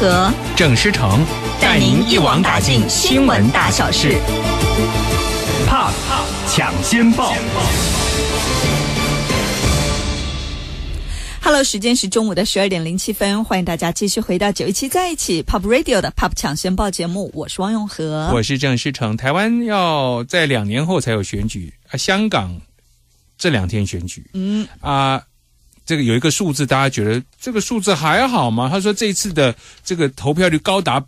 和、 郑诗成， 带您一网打尽新闻大小事。 Pop 抢先报。 Hello， 时间是中午的12:07，欢迎大家继续回到917在一起 Pop Radio 的 Pop 抢先报节目，我是汪永和， 我是郑诗成。台湾要在2年后才有选举香港这2天选举，这个有一个数字，大家觉得这个数字还好吗？他说这一次的这个投票率高达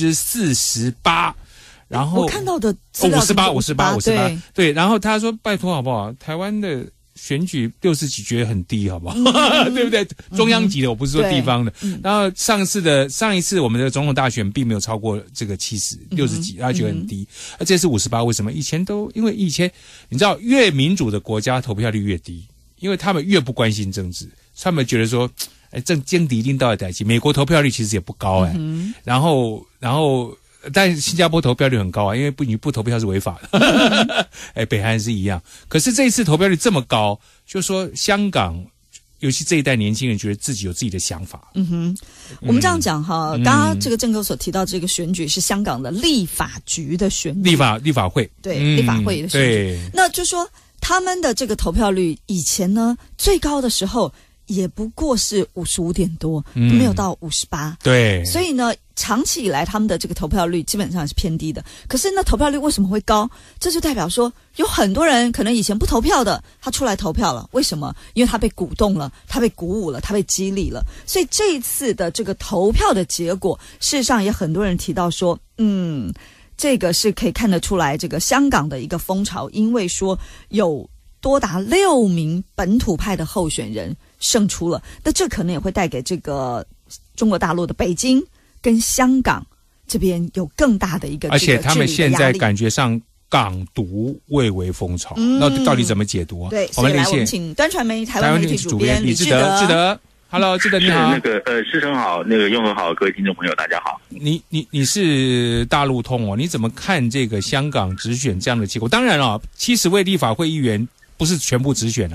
48%，然后我看到的资料 58%，对，然后他说拜托好不好？台湾的选举60几觉得很低，好不好？对不对？中央级的，我不是说地方的。然后上一次我们的总统大选并没有超过这个60几，他觉得很低。这次58%，为什么？因为以前你知道，越民主的国家投票率越低，因为他们越不关心政治，他们觉得说，政敌一定到了台期。美国投票率其实也不高然后。但新加坡投票率很高因为你不投票是违法的。北韩是一样。可是这一次投票率这么高，就是说香港，尤其这一代年轻人觉得自己有自己的想法。 我们这样讲哈，刚刚这个郑哥所提到这个选举是香港的立法局的选举， 立法会， 对，立法会的选举。那就说他们的这个投票率以前呢，最高的时候也不过是55点多，没有到58。 对， 所以呢，长期以来他们的这个投票率基本上是偏低的。可是那投票率为什么会高？这就代表说有很多人可能以前不投票的，他出来投票了。为什么？因为他被鼓动了，他被鼓舞了，他被激励了。所以这一次的这个投票的结果，事实上也很多人提到说，这个是可以看得出来这个香港的一个风潮，因为说有多达6名本土派的候选人胜出了，那这可能也会带给这个中国大陆的北京跟香港这边有更大的一个， 而且他们现在感觉上港独蔚为风潮，那到底怎么解读啊？ 对，我们请端传媒台湾媒体主编李志德。 Hello， 志德你好。 诗成好，永和好，各位听众朋友大家好。 你是大陆通你怎么看这个香港直选这样的结果？当然70位立法会议员不是全部直选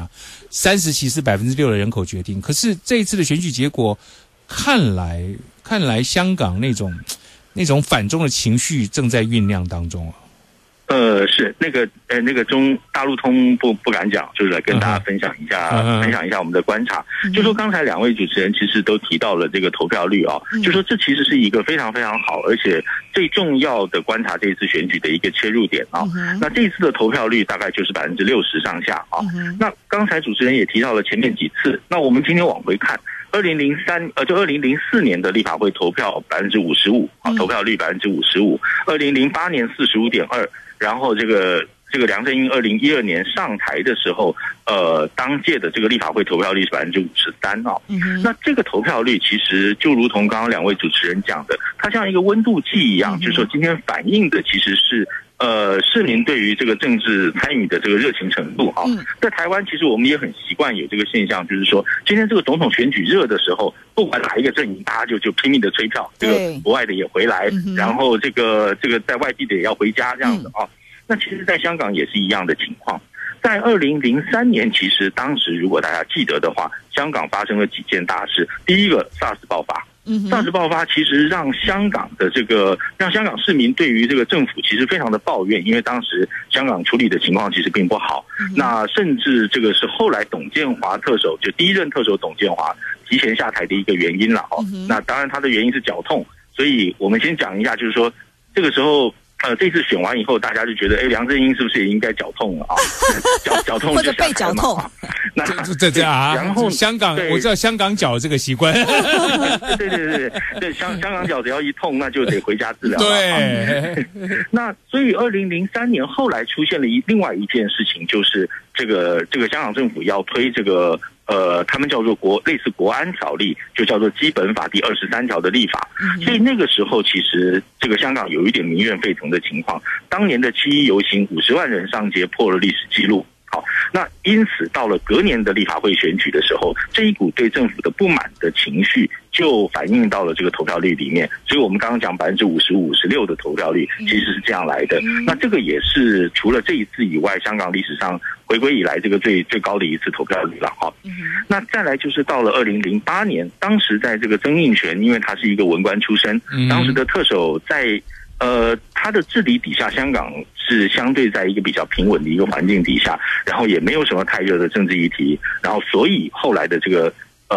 30席是6%的人口决定。可是这一次的选举结果，看来香港那种反中的情绪正在酝酿当中是那个大陆通不敢讲，就是来跟大家分享一下我们的观察。就说刚才2位主持人其实都提到了这个投票率就说这其实是一个非常非常好，而且最重要的观察这一次选举的一个切入点那这一次的投票率大概就是60%上下那刚才主持人也提到了前面几次，那我们今天往回看。2004年的立法会投票55%投票率55%，2008年45.2%，然后这个梁振英2012年上台的时候，当届的这个立法会投票率是53%那这个投票率其实就如同刚刚2位主持人讲的，它像一个温度计一样，就是说今天反映的其实是市民对于这个政治参与的这个热情程度在台湾其实我们也很习惯有这个现象，就是说今天这个总统选举热的时候，不管哪一个阵营，大家就拼命的催票，这个国外的也回来，然后这个在外地的也要回家这样子那其实在香港也是一样的情况。在2003年，其实当时如果大家记得的话，香港发生了几件大事。第一个 SARS 爆发，SARS 爆发其实让香港市民对于这个政府其实非常的抱怨，因为当时香港处理的情况其实并不好。那甚至这个是后来董建华特首，就第一任特首董建华提前下台的一个原因了那当然他的原因是脚痛，所以我们先讲一下，就是说这个时候。这次选完以后，大家就觉得，梁振英是不是也应该脚痛了脚痛或者被脚痛。 那然后香港，我知道香港脚这个习惯。 对，香港脚只要一痛，那就得回家治疗。 对。 那所以2003年后来出现了另外一件事情，就是这个香港政府要推这个。他们叫做类似国安条例，就叫做基本法第23条的立法。所以那个时候其实这个香港有一点民怨沸腾的情况。当年的7·1游行，50万人上街，破了历史记录。好， 那因此到了隔年的立法会选举的时候，这一股对政府的不满的情绪就反映到了这个投票率里面。所以我们刚刚讲55%、56%的投票率其实是这样来的。那这个也是除了这一次以外，香港历史上回归以来这个最高的一次投票率了哈。那再来就是到了2008年，当时在这个曾荫权，因为他是一个文官出身，当时的特首在他的治理底下，香港是相对在一个比较平稳的一个环境底下，然后也没有什么太热的政治议题，然后所以后来的这个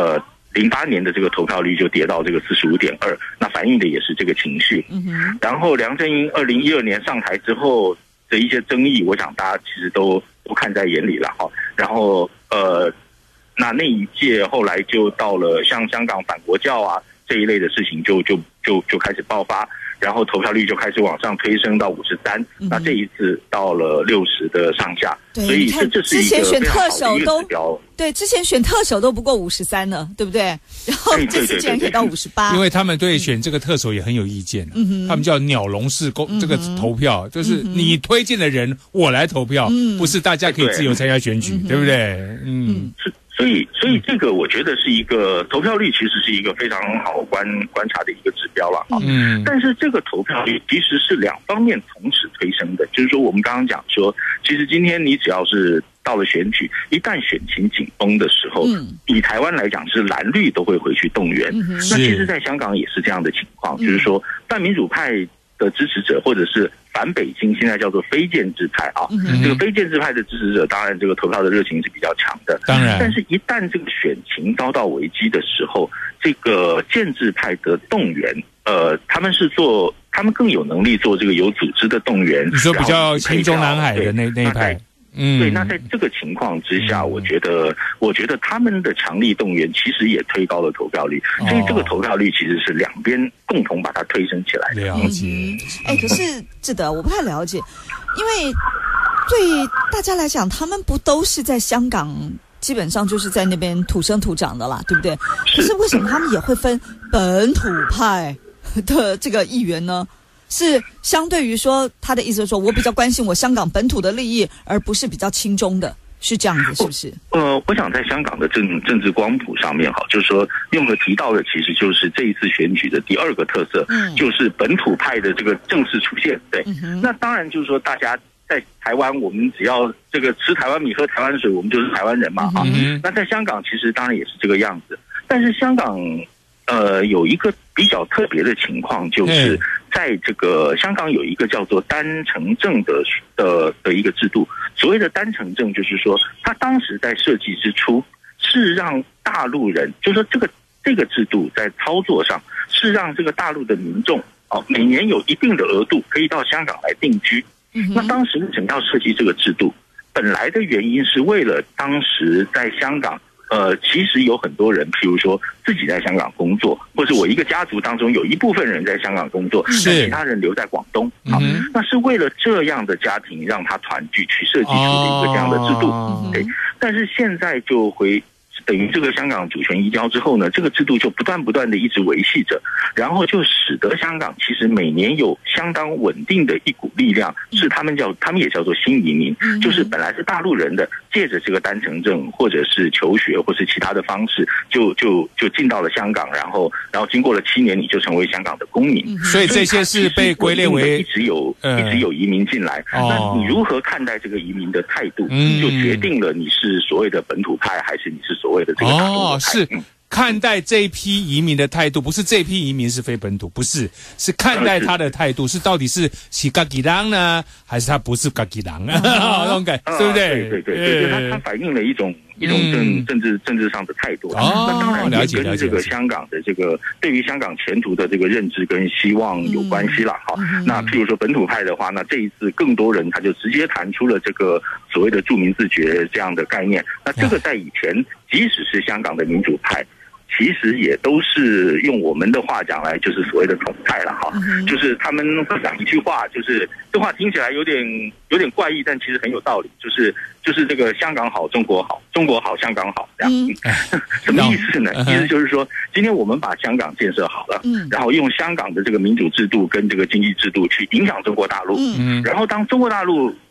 08年的这个投票率就跌到这个45.2%，那反映的也是这个情绪。然后梁振英2012年上台之后的一些争议，我想大家其实都看在眼里了哈。然后那一届后来就到了像香港反国教啊这一类的事情就开始爆发。然后投票率就开始往上推升到53%，那这一次到了60%的上下，所以这是一个非常好的一个指标。 对，之前选特首都不过53呢，对不对？然后这次竟然可以到58， 因为他们对选这个特首也很有意见，他们叫鸟笼式这个投票，就是你推荐的人我来投票，不是大家可以自由参加选举，对不对？ 所以这个我觉得是一个投票率，其实是一个非常好观察的一个指标了啊。但是这个投票率其实是两方面同时推升的，就是说我们刚刚讲说，其实今天你只要是到了选举，一旦选情紧绷的时候，以台湾来讲是蓝绿都会回去动员。那其实在香港也是这样的情况，就是说泛民主派的支持者或者是反北京，现在叫做非建制派啊，这个非建制派的支持者，当然这个投票的热情是比较强的， 当然， 但是一旦这个选情遭到危机的时候，这个建制派的动员，他们更有能力做这个有组织的动员。 你说比较亲中南海的那一派。 对，那在这个情况之下，我觉得他们的强力动员其实也推高了投票率，所以这个投票率其实是两边共同把它推升起来的。 了解。 可是志德，我不太了解，因为对大家来讲，他们不都是在香港，基本上就是在那边土生土长的啦，对不对？可是为什么他们也会分本土派的这个议员呢？是相对于说，他的意思是说，我比较关心我香港本土的利益，而不是比较亲中的，是这样子，是不是？ 我想在香港的政治光谱上面，就是说用的提到的，其实就是这一次选举的第二个特色，就是本土派的这个正式出现。对，那当然就是说，大家在台湾，我们只要这个吃台湾米、喝台湾水，我们就是台湾人嘛啊。那在香港，其实当然也是这个样子，但是香港有一个比较特别的情况，就是在这个香港有一个叫做单程证的一个制度。所谓的单程证，就是说，它当时在设计之初是让大陆人，就是说这个制度在操作上是让这个大陆的民众每年有一定的额度可以到香港来定居。那当时为什么要设计这个制度？本来的原因是为了当时在香港。其实有很多人，譬如说自己在香港工作，或是我一个家族当中有一部分人在香港工作，但其他人留在广东。那是为了这样的家庭让他团聚去设计出的一个这样的制度。对，但是现在就等于这个香港主权移交之后呢，这个制度就不断的一直维系着，然后就使得香港其实每年有相当稳定的一股力量，是他们也叫做新移民，就是本来是大陆人的，借着这个单程证或者是求学或是其他的方式，就进到了香港，然后经过了7年，你就成为香港的公民。 所以这些是被归类为一直有移民进来。那你如何看待这个移民的态度，就决定了你是所谓的本土派，还是你是所谓的这个大陆派。 是看待这一批移民的态度，不是这批移民是非本土，不是，是看待他的态度，是到底是自己人呢，还是他不是自己人那种感觉，对不对？ 对，它反映了一种政治上的态度。那当然也跟这个香港的这个对于香港前途的这个认知跟希望有关系了。那譬如说本土派的话，那这一次更多人他就直接谈出了这个所谓的住民自决这样的概念。那这个在以前，即使是香港的民主派，其实也都是用我们的话讲来，就是所谓的统派了就是他们会讲一句话，就是这话听起来有点怪异，但其实很有道理，就是这个香港好，中国好，中国好，香港好，这样。什么意思呢？意思就是说，今天我们把香港建设好了，然后用香港的这个民主制度跟这个经济制度去影响中国大陆，然后当中国大陆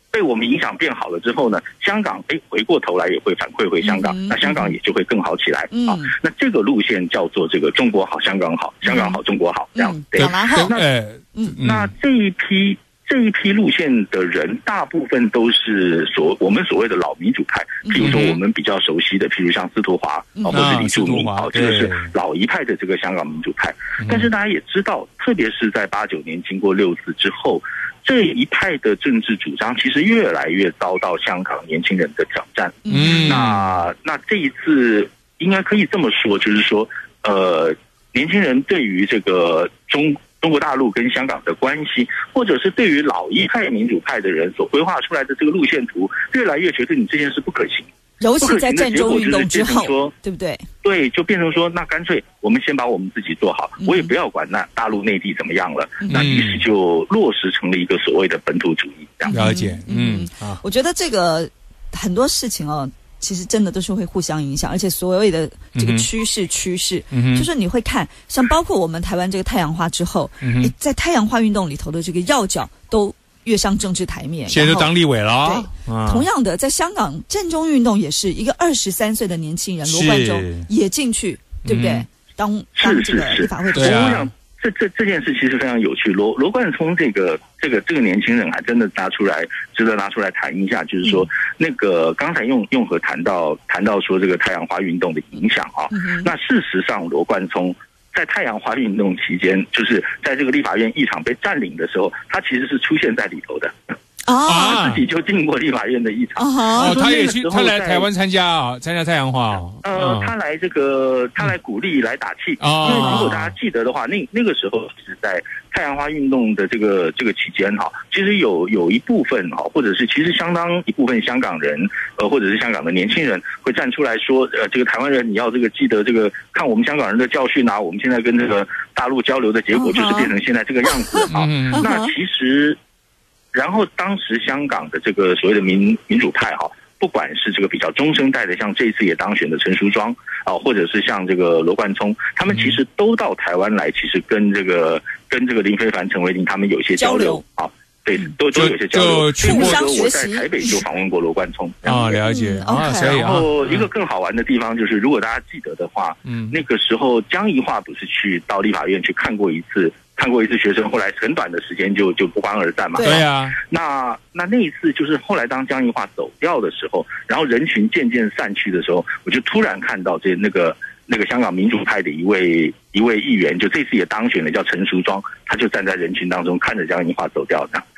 被我们影响变好了之后呢，香港回过头来也会反馈回香港，那香港也就会更好起来啊。那这个路线叫做这个中国好香港好，香港好中国好这样。对，那这一批路线的人，大部分都是我们所谓的老民主派，譬如说我们比较熟悉的，譬如像司徒华或是李柱铭，这个是老一派的这个香港民主派。但是大家也知道，特别是在89年经过6次之后，这一派的政治主张其实越来越遭到香港年轻人的挑战。那这一次应该可以这么说，就是说，年轻人对于这个中国大陆跟香港的关系，或者是对于老一派民主派的人所规划出来的这个路线图，越来越觉得你这件事不可行。 尤其在战中运动之后，对不对？ 对，就变成说，那干脆我们先把我们自己做好，我也不要管那大陆内地怎么样了。那于是就落实成了一个所谓的本土主义。这样了解， 我觉得这个很多事情哦，其实真的都是会互相影响，而且所谓的这个趋势，就是你会看，像包括我们台湾这个太阳花之后，在太阳花运动里头的这个要角都跃上政治台面， 现在就当立委了。 对，同样的，在香港战中运动也是一个23岁的年轻人罗冠中也进去，对不对？当这个立法会主席。 我想这件事其实非常有趣。罗冠聪这个年轻人还真的值得拿出来谈一下，就是说那个刚才用和谈到说这个太阳花运动的影响啊，那事实上罗冠聪在太阳花运动期间，就是在这个立法院议场被占领的时候，他其实是出现在里头的。他自己就进过立法院的议场。 他也去，他来台湾参加太阳花。 他来鼓励来打气。因为如果大家记得的话，那个时候是在太阳花运动的这个期间其实有一部分或者是其实相当一部分香港人或者是香港的年轻人会站出来说，这个台湾人你要这个记得这个看我们香港人的教训啊，我们现在跟这个大陆交流的结果就是变成现在这个样子啊。那其实。然后当时香港的这个所谓的民主派不管是这个比较中生代的，像这一次也当选的陈淑庄或者是像这个罗冠聪，他们其实都到台湾来，其实跟这个林飞帆、陈为林他们有一些交流对，都有些交流。 互相学习。 我在台北就访问过罗冠聪。 了解所以然后一个更好玩的地方就是，如果大家记得的话，那个时候江宜桦不是到立法院去看过一次学生，后来很短的时间就不欢而散嘛。 对啊。 那一次就是后来当江宜桦走掉的时候，然后人群渐渐散去的时候，我就突然看到那个香港民主派的一位议员，就这次也当选了，叫陈淑庄，他就站在人群当中看着江宜桦走掉的。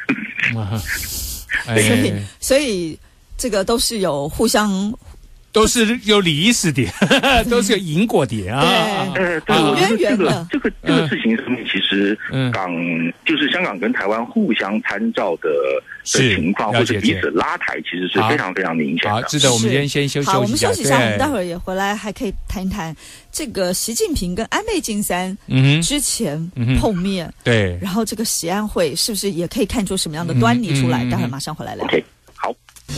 所以这个都是有互相。 都是有李医师点，都是有因果点啊。 对，我觉得这个事情上面，其实就是香港跟台湾互相参照的情况，或者彼此拉抬，其实是非常非常明显的。 好，值得我们今天先休息一下。 好，我们休息一下，我们待会儿也回来，还可以谈一谈这个习近平跟安倍晋三之前碰面， 对， 然后这个喜安会是不是也可以看出什么样的端倪出来？待会儿马上回来聊。 OK， 好。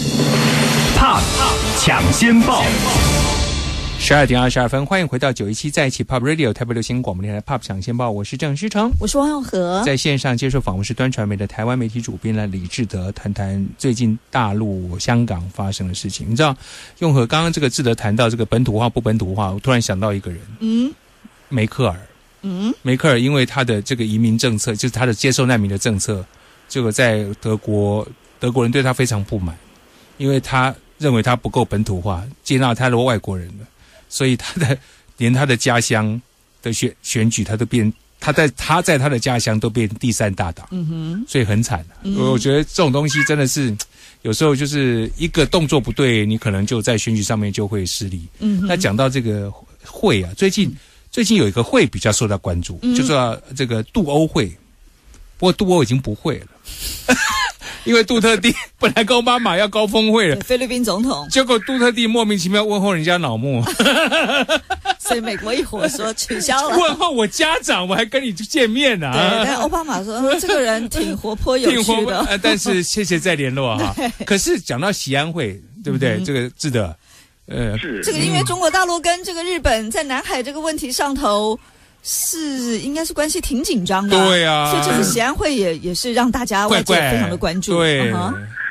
Pop 抢先报 ，12点22分，欢迎回到917在一起 Pop Radio 台北流行广播电台 Pop 抢先报，我是郑诗成， 我是王永和， 在线上接受访问是端传媒的台湾媒体主编李志德，谈谈最近大陆香港发生的事情。你知道，永和刚刚这个志德谈到这个本土化不本土化，我突然想到一个人，梅克尔，梅克尔因为他的这个移民政策，就是他的接受难民的政策，这个在德国人对他非常不满，因为他认为他不够本土化，接纳他的外国人了，所以连他的家乡的选举，他在他的家乡都变第3大党，所以很惨。我觉得这种东西真的是有时候就是一个动作不对，你可能就在选举上面就会失利。那讲到这个会啊，最近有一个会比较受到关注，就说这个杜欧会，不过杜欧已经不会了。因为杜特地本来跟奥巴马要高峰会了， 菲律宾总统， 结果杜特地莫名其妙问候人家老莫， 所以美国一伙说取消了。 问候我家长，我还跟你见面呢。 对，但奥巴马说这个人挺活泼有趣的， 但是谢谢再联络哈。可是讲到喜安会，对不对？这个是的， 是这个因为中国大陆跟这个日本在南海这个问题上头。应该是关系挺紧张的， 对啊， 所以这个喜安会也是让大家外界非常的关注， 对。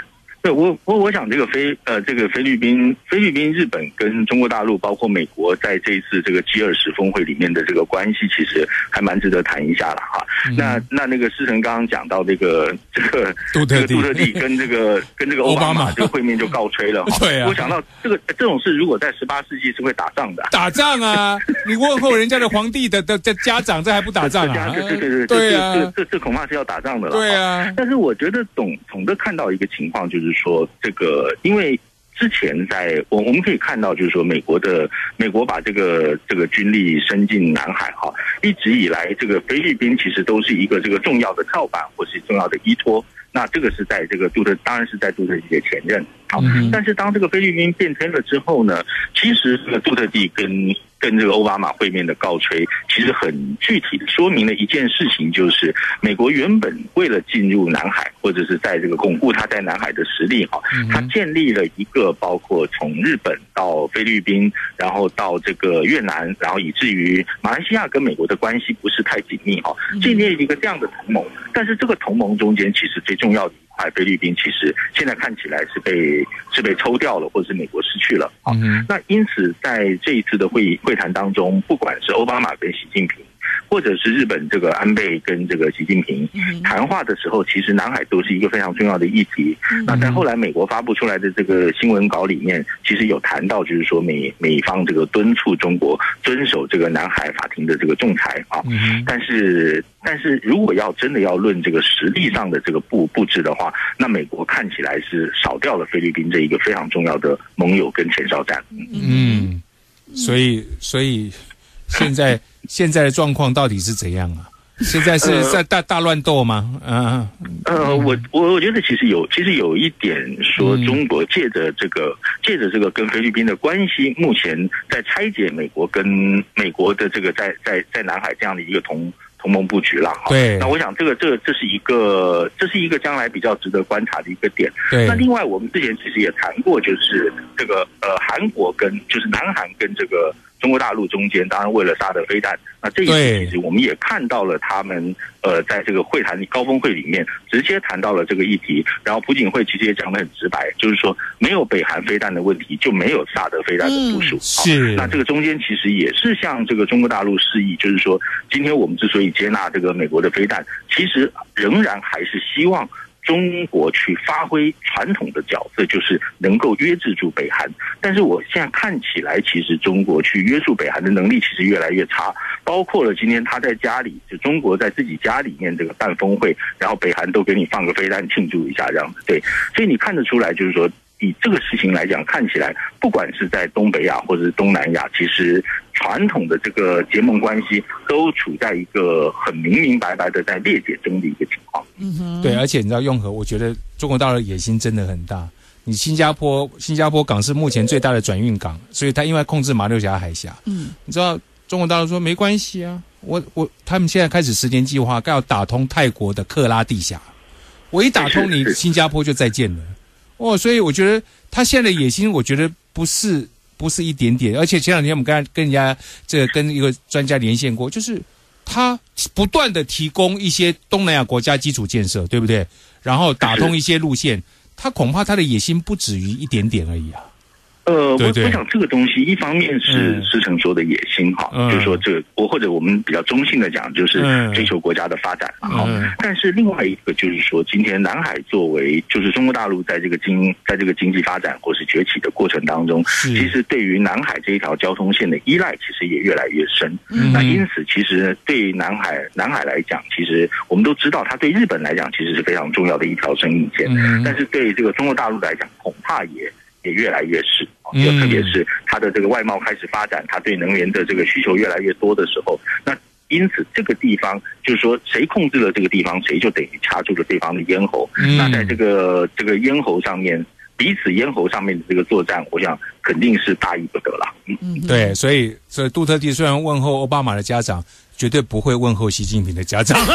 对，我想这个菲律宾、日本跟中国大陆，包括美国，在这一次这个G20峰会里面的这个关系，其实还蛮值得谈一下了哈。那个师承刚刚讲到这个杜特地跟这个奥巴马这个会面就告吹了哈。 对啊， 我想到这种事，如果在18世纪是会打仗的。 打仗啊！你问候人家的皇帝的家长，这还不打仗啊？对啊， 这恐怕是要打仗的了。 对啊， 但是我觉得总的看到一个情况，就是说这个，因为之前我们可以看到，就是说美国把这个军力伸进南海哈，一直以来这个菲律宾其实都是一个这个重要的跳板或是重要的依托。那这个是在这个当然是在杜特地的前任。好，但是当这个菲律宾变天了之后呢，其实这个杜特地跟这个奥巴马会面的告吹，其实很具体的说明了一件事情，就是美国原本为了进入南海，或者是在这个巩固它在南海的实力哈，它建立了一个包括从日本到菲律宾，然后到这个越南，然后以至于马来西亚跟美国的关系不是太紧密哈，建立一个这样的同盟。但是这个同盟中间，其实最重要的一块，菲律宾其实现在看起来是被抽掉了，或者是美国失去了啊。那因此在这一次的会谈当中，不管是奥巴马跟习近平，或者是日本这个安倍跟这个习近平谈话的时候，其实南海都是一个非常重要的议题。那在后来美国发布出来的这个新闻稿里面，其实有谈到，就是说美方这个敦促中国遵守这个南海法庭的这个仲裁啊。但是如果真的要论这个实力上的这个布置的话，那美国看起来是少掉了菲律宾这一个非常重要的盟友跟前哨站。 所以现在的状况到底是怎样啊？现在是在大乱斗吗？ 我觉得其实有一点说，中国借着这个跟菲律宾的关系，目前在拆解美国的这个在南海这样的一个同盟布局了。 对， 那我想这是一个将来比较值得观察的一个点。 对， 那另外我们之前其实也谈过，就是这个韩国就是南韩跟这个中国大陆中间，当然为了萨德飞弹，那这一次其实我们也看到了他们在这个会谈高峰会里面直接谈到了这个议题，然后朴槿惠其实也讲得很直白，就是说没有北韩飞弹的问题，就没有萨德飞弹的部署。 是， 那这个中间其实也是向这个中国大陆示意，就是说今天我们之所以接纳这个美国的飞弹，其实仍然还是希望中国去发挥传统的角色，就是能够约制住北韩。但是我现在看起来，其实中国去约束北韩的能力其实越来越差，包括了今天他在家里，就中国在自己家里面这个办峰会，然后北韩都给你放个飞弹庆祝一下这样子。对，所以你看得出来，就是说以这个事情来讲，看起来不管是在东北亚或者是东南亚，其实传统的这个结盟关系都处在一个很明白的在裂解中的一个情况。 对，而且你知道用和，我觉得中国大陆的野心真的很大。你新加坡港是目前最大的转运港，所以它因为控制马六甲海峡，你知道中国大陆说没关系啊，他们现在开始10年计划，要打通泰国的克拉地峡，我一打通你新加坡就再见了。所以我觉得他现在的野心，我觉得不是一点点，而且前两天我们跟人家跟一个专家连线过，就是他不断的提供一些东南亚国家基础建设，对不对？然后打通一些路线，他恐怕他的野心不止于一点点而已啊。 我想这个东西，一方面是师承说的野心哈，就是说或者我们比较中性的讲，就是追求国家的发展哈。但是另外一个就是说，今天南海作为就是中国大陆在这个经济发展或是崛起的过程当中，其实对于南海这一条交通线的依赖，其实也越来越深。那因此，其实对南海来讲，其实我们都知道，它对日本来讲其实是非常重要的一条生意线，但是对这个中国大陆来讲，恐怕也越来越是，特别是它的这个外贸开始发展，它对能源的这个需求越来越多的时候，那因此这个地方就是说，谁控制了这个地方，谁就等于掐住了对方的咽喉。那在这个咽喉上面，彼此咽喉上面的这个作战，我想肯定是大意不得了。 对，所以杜特地虽然问候奥巴马的家长，绝对不会问候习近平的家长。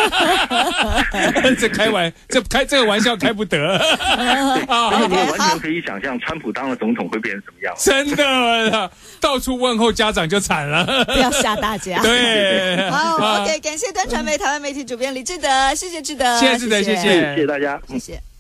这个玩笑开不得。 你完全可以想象，川普当了总统会变成什么样。 真的，到处问候家长就惨了。 不要吓大家。 对， 好 ，OK， 感谢端传媒台湾媒体主编李志德，谢谢志德， 谢谢志德，谢谢大家， 谢谢。